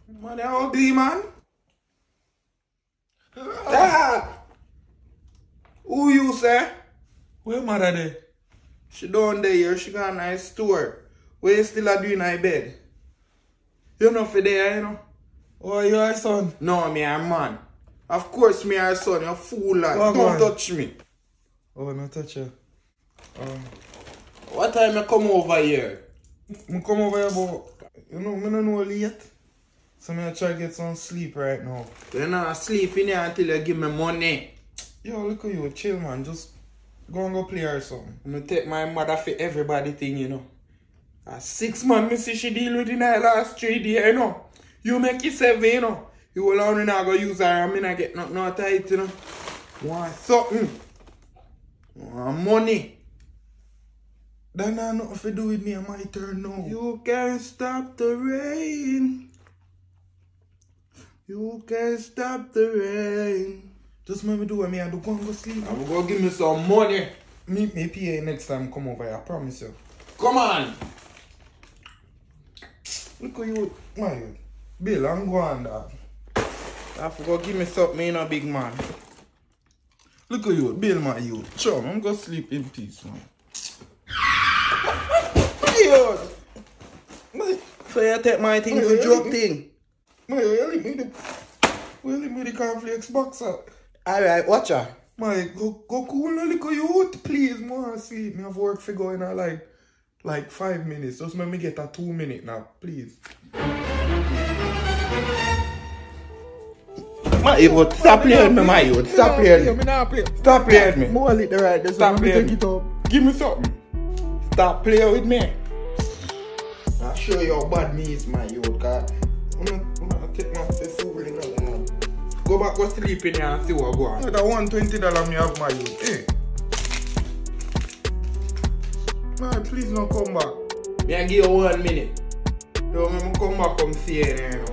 Man, they're ugly, man. Dad! Who you say? Where mother there? She down there, she got a nice store. Where you still doing in her bed? You know for there, you know? Oh, you her son? No, me a man. Of course me her son, you fool lad. Oh, Don't touch me. Oh, no touch her. What time you come over here? I come over here, but you know, I don't know late. So I try to get some sleep right now. You're not sleeping here until you give me money. Yo, look at you, chill man. Just go and go play or something. I'm gonna take my mother for everybody thing, you know. 6 months, me see she deal with in the last 3 days, you know. You make it 7, you know. You will only not go use her and me not get nothing out of it, you know. Want something. Want money. That not nothing to do with me and my turn now. You can't stop the rain. You can't stop the rain. Just let me do what me I do. Go and go sleep. I'm gonna give me some money. Me pay next time come over here, I promise you. Come on. Look at you, my Bill, I'm going dog. I forgot give me something, you know, big man. Look at you, Bill, my you. Chum, I'm gonna sleep in peace, man. Yo. So you take my thing for joke thing? My, you leave me the cornflakes box up. Alright, watch her. My, go cool now, look at you, please, man. Sleep, me have work for going on like 5 minutes. Just let me get a 2 minute now, please. My youth, stop playing me, my youth. Stop playing me. Stop playing me. More lit the right, Stop playing me. it up. Give me something. Stop playing with me. I'll show you how bad me is, my youth. Cause I'm not take my food in the land. Go back, go sleep in here and see what go on. That $120 me have, my youth. Hey. Man, please don't come back. Me I give you 1 minute. Don't come back, come see you, you know.